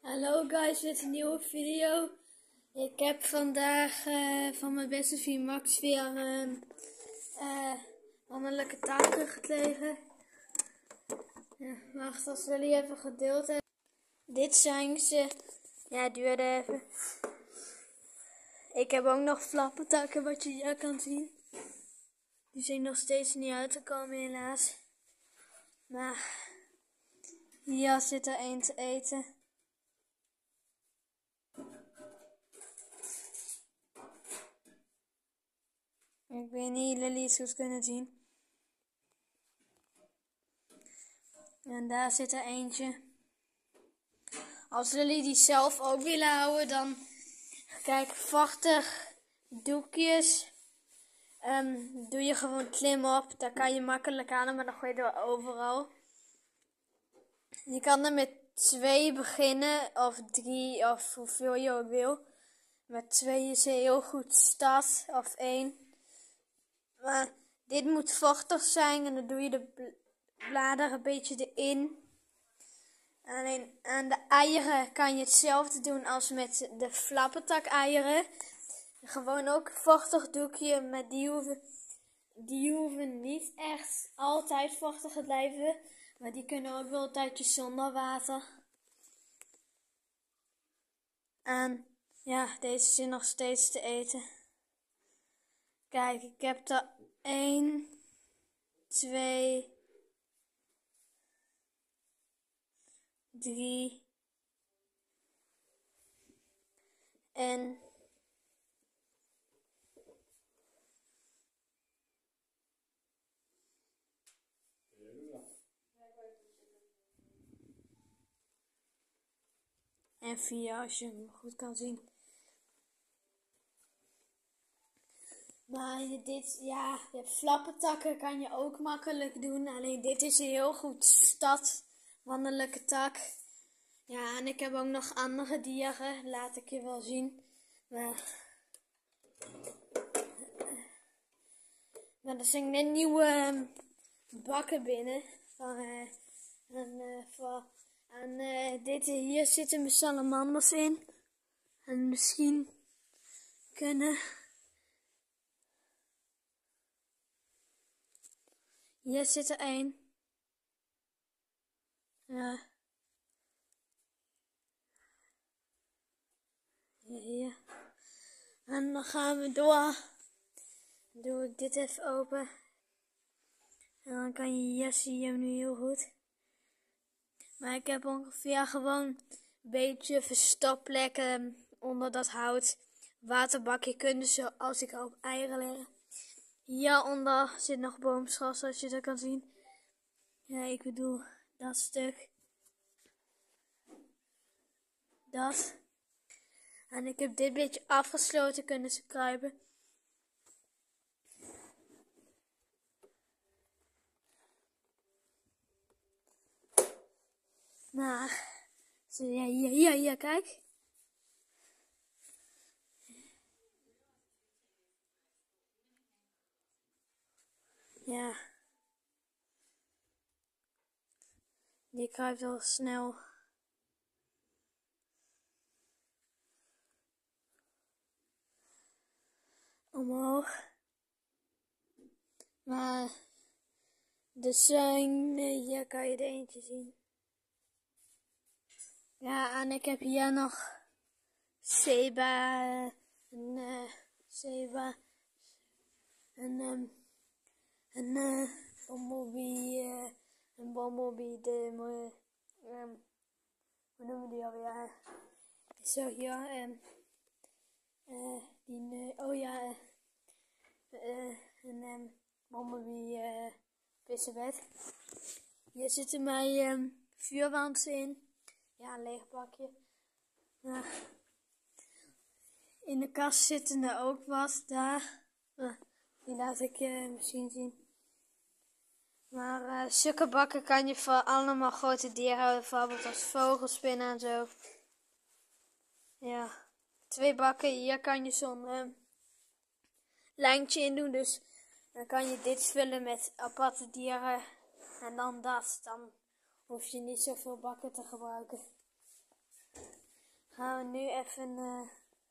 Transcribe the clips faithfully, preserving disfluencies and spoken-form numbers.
Hallo guys, dit is een nieuwe video. Ik heb vandaag uh, van mijn beste vriend Max weer uh, uh, mannelijke taken gekregen. Ja, wacht, als jullie even gedeeld hebben. Dit zijn ze. Ja, het duurde even. Ik heb ook nog flappentakken wat je hier kan zien. Die zijn nog steeds niet uitgekomen helaas. Maar hier zit er één te eten. Ik weet niet, jullie het goed kunnen zien. En daar zit er eentje. Als jullie die zelf ook willen houden, dan kijk, vochtig doekjes. Um, doe je gewoon klim op. Daar kan je makkelijk aan, maar dan gooi je er overal. Je kan er met twee beginnen, of drie, of hoeveel je ook wil. Met twee is heel goed start, of één. Maar dit moet vochtig zijn en dan doe je de bladeren een beetje erin. Alleen aan de eieren kan je hetzelfde doen als met de flappentak eieren. Gewoon ook vochtig doekje, maar die hoeven, die hoeven niet echt altijd vochtig te blijven. Maar die kunnen ook wel een tijdje zonder water. En ja, deze zijn nog steeds te eten. Kijk, ik heb er één, twee, drie en en vier als je hem goed kan zien. Maar je dit, ja, je hebt flappentakken kan je ook makkelijk doen. Alleen dit is een heel goed stad, wandelijke tak. Ja, en ik heb ook nog andere dieren, laat ik je wel zien. Maar, maar er zijn net nieuwe bakken binnen. Van, uh, en, uh, voor, en uh, dit, hier zitten mijn salamanders in. En misschien kunnen... Hier zit er één. Ja. Hier. En dan gaan we door. Dan doe ik dit even open. En dan kan je hier zie je hem nu heel goed. Maar ik heb ongeveer gewoon een beetje verstopplekken onder dat hout. Waterbakje kunnen ze als ik op eieren leggen. Hieronder zit nog boomschors, zoals je dat kan zien. Ja, ik bedoel dat stuk. Dat. En ik heb dit beetje afgesloten, kunnen ze kruipen. Maar, ja, hier, hier, hier, kijk. Ja. Die kruipt wel snel. Omhoog. Maar er zijn, nee, hier kan je er eentje zien. Ja, en ik heb hier nog Seba, een uh, Seba, een, um, een uh, Bumblebee, uh, een Bumblebee, de, um, hoe noemen die alweer? Zo hier, um, uh, die, uh, oh ja, uh, uh, een um, Bumblebee uh, vissenbed. Hier zitten mijn um, vuurwansen in. Ja, een leeg bakje. Ja. In de kast zitten er ook wat daar. Uh, die laat ik je uh, misschien zien. Maar uh, zulke bakken kan je voor allemaal grote dieren houden. Bijvoorbeeld als vogelspinnen en zo. Ja. Twee bakken. Hier kan je zo'n uh, lijntje in doen. Dus dan kan je dit vullen met aparte dieren. En dan dat. Dan hoef je niet zoveel bakken te gebruiken. gaan we nu even... Uh,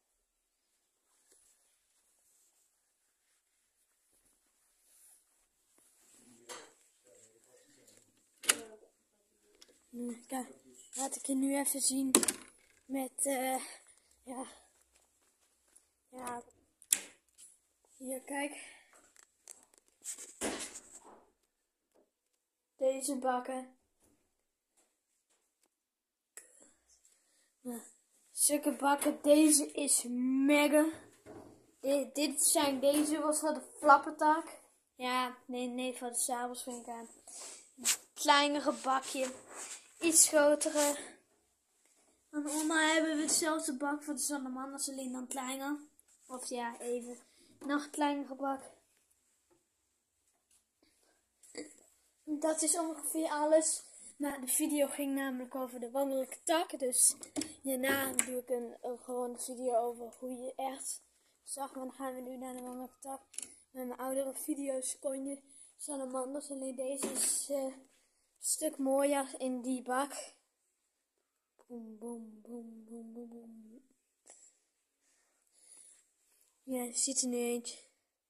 nu, kijk, laat ik je nu even zien met... Uh, ja... Ja... Hier, kijk. Deze bakken. Nou, zulke bakken. Deze is mega. Dit, dit zijn deze was voor de flappertak. Ja, nee, nee, voor de sabels vind ik aan. Een kleinere bakje. Iets grotere. En oma hebben we hetzelfde bak voor de salamanders, alleen dan kleiner. Of ja, even. Nog een kleinere bak. Dat is ongeveer alles. Maar de video ging namelijk over de wandelijke tak. Dus hierna doe ik een, een gewone video over hoe je echt zag. Maar dan gaan we nu naar de wandelijke tak. Met mijn oudere video's kon je salamanders. Alleen deze is uh, een stuk mooier in die bak. Boom, boom, boom, boom, boom, boom. Ja, je ziet er nu eentje.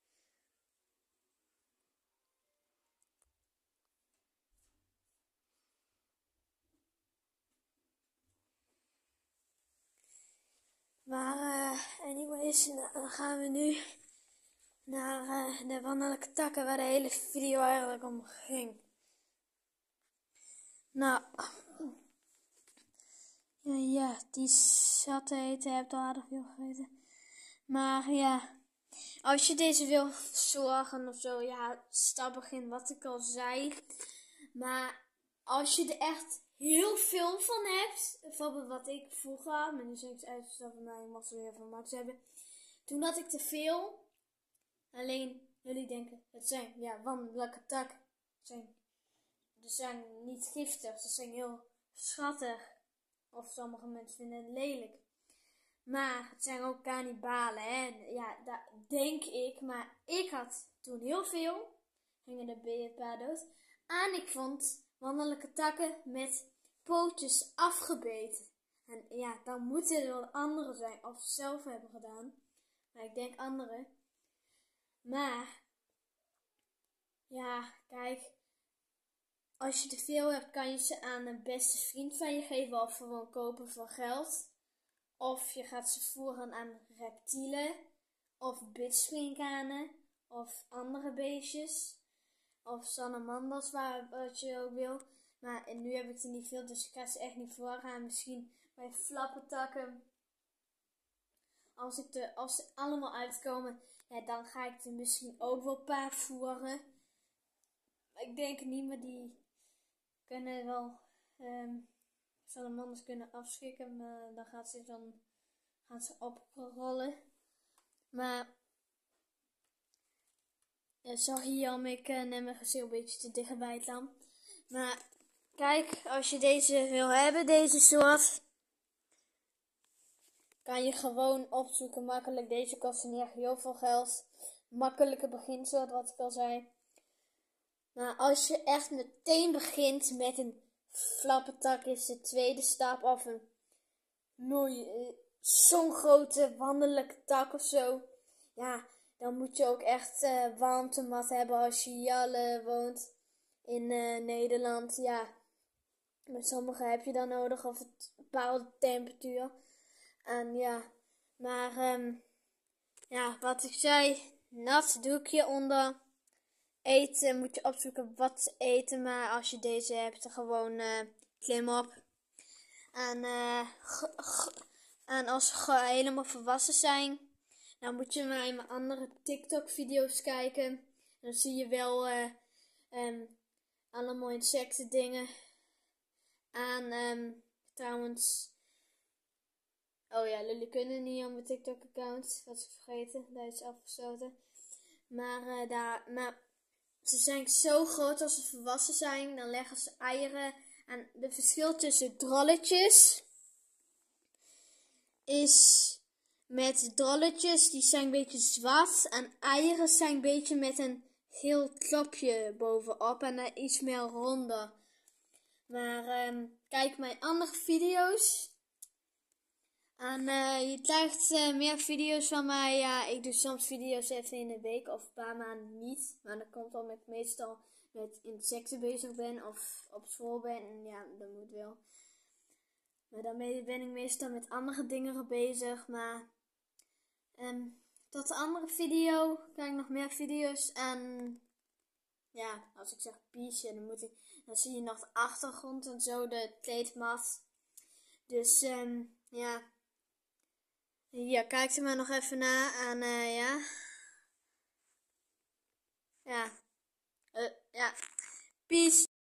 Maar uh, anyways, nou, dan gaan we nu naar uh, de wandelijke takken waar de hele video eigenlijk om ging. Nou, ja, ja die zat te eten, hebt al aardig veel gegeten. Maar ja, als je deze wil zorgen of zo, ja, stap begin wat ik al zei. Maar als je er echt heel veel van hebt, bijvoorbeeld wat ik vroeger had, maar nu zeg ik uitgestapt van mij, mag ze weer van Max hebben. Toen had ik te veel. Alleen, jullie denken, het zijn, ja, wandelijke tak. Zijn, ze zijn niet giftig, ze zijn heel schattig. Of sommige mensen vinden het lelijk. Maar het zijn ook kannibalen, hè. Ja, dat denk ik. Maar ik had toen heel veel. Gingen er een paar dood. En ik vond wandelijke takken met pootjes afgebeten. En ja, dan moeten er wel anderen zijn. Of ze zelf hebben gedaan. Maar ik denk anderen. Maar, ja, kijk. Als je te veel hebt, kan je ze aan een beste vriend van je geven. Of gewoon kopen voor geld. Of je gaat ze voeren aan reptielen. Of bitsprinkhanen. Of andere beestjes. Of salamanders, waar, wat je ook wil. Maar nu heb ik er niet veel, dus ik ga ze echt niet voorgaan. Misschien bij flappertakken. Als, ik de, als ze allemaal uitkomen, ja, dan ga ik er misschien ook wel een paar voeren. Maar ik denk niet, maar die kunnen wel... Um, salamanders kunnen afschrikken, maar dan gaat ze dan gaan ze oprollen. Maar ja, sorry Jan, ik uh, neem mijn gezicht een beetje te dichtbij het lam. Maar kijk, als je deze wil hebben, deze soort, kan je gewoon opzoeken makkelijk. Deze kosten niet echt heel veel geld. Makkelijke beginsoort, wat ik al zei. Maar als je echt meteen begint met een flappertak, is de tweede stap of een mooie, zo'n grote wandelijke tak of zo. Ja, dan moet je ook echt uh, warmtemat hebben als je hier woont in uh, Nederland. Ja, met sommige heb je dan nodig of een bepaalde temperatuur. En ja, maar um, ja, wat ik zei, nat doekje onder. Eten moet je opzoeken wat ze eten, maar als je deze hebt, dan gewoon uh, klim op. En, uh, en als ze helemaal volwassen zijn, dan moet je maar in mijn andere TikTok-video's kijken. En dan zie je wel uh, um, allemaal insecten dingen. En um, trouwens, oh ja, jullie kunnen niet op mijn TikTok-account, dat is ik vergeten, dat is afgesloten. Maar uh, daar, maar ze zijn zo groot als ze volwassen zijn, dan leggen ze eieren. En de verschil tussen drolletjes is met drolletjes, die zijn een beetje zwart. En eieren zijn een beetje met een geel klopje bovenop en dan iets meer ronder. Maar um, kijk mijn andere video's. En uh, je krijgt uh, meer video's van mij. Ja, ik doe soms video's even in de week of een paar maanden niet. Maar dat komt omdat ik meestal met insecten bezig ben of op school ben. En ja, dat moet wel. Maar dan ben ik meestal met andere dingen bezig. Maar um, tot de andere video krijg ik nog meer video's. En ja, als ik zeg peace, dan, moet ik, dan zie je nog de achtergrond en zo, de kleedmat. Dus um, ja. Ja, kijk er maar nog even na. En uh, ja. Ja. Uh, ja. Peace.